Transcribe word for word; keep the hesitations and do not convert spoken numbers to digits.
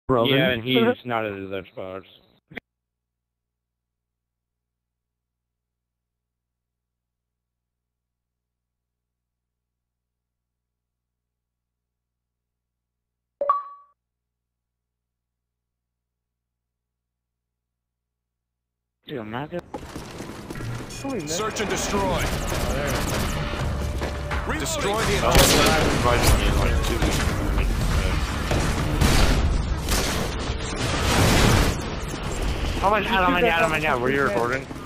Roman. Yeah, and he's not at his Xbox. Dude, I'm not gonna... Search and destroy. Oh, there. Destroy the oh, invited me in like two weeks. Oh my god, oh my god, oh my god, were you recording?